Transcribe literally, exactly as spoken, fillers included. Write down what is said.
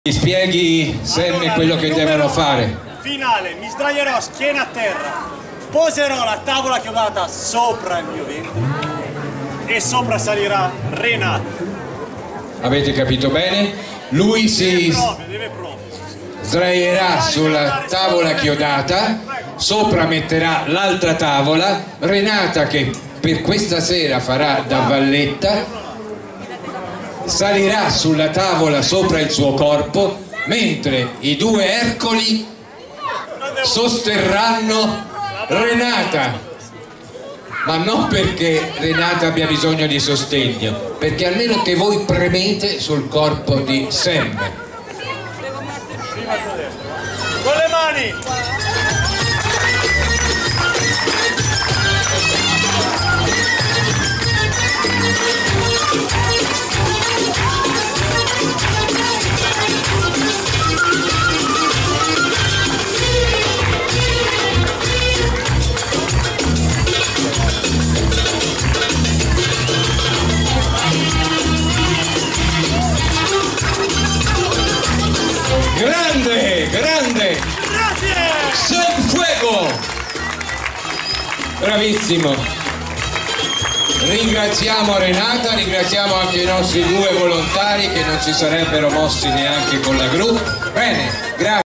Mi spieghi Sammy allora, quello che devono fare. Finale, mi sdraierò schiena a terra, poserò la tavola chiodata sopra il mio ventre e sopra salirà Renata. Avete capito bene? Lui si deve proprio, deve proprio. sdraierà sulla tavola chiodata, sopra metterà l'altra tavola, Renata che per questa sera farà da valletta salirà sulla tavola sopra il suo corpo, mentre i due Ercoli sosterranno Renata, ma non perché Renata abbia bisogno di sostegno, perché almeno che voi premete sul corpo di Sam. Con le mani! Grande, grande! Grazie! Son fuego! Bravissimo! Ringraziamo Renata, ringraziamo anche i nostri due volontari che non si sarebbero mossi neanche con la gru. Bene, grazie.